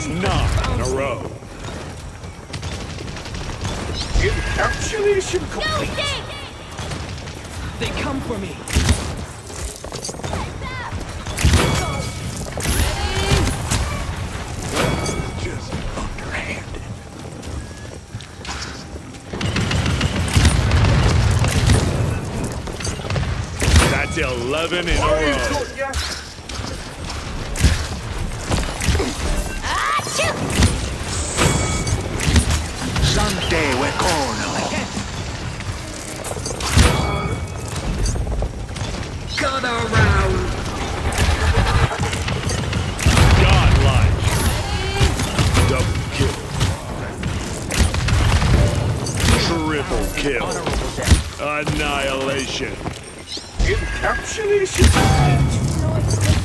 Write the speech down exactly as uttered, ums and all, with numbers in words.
Nine in a row. Encapsulation complete. They come for me. Just underhanded. That's eleven in a row. Sante Wekono. Cut around. Godlike. Double kill. Triple kill. Annihilation. Encapsulation.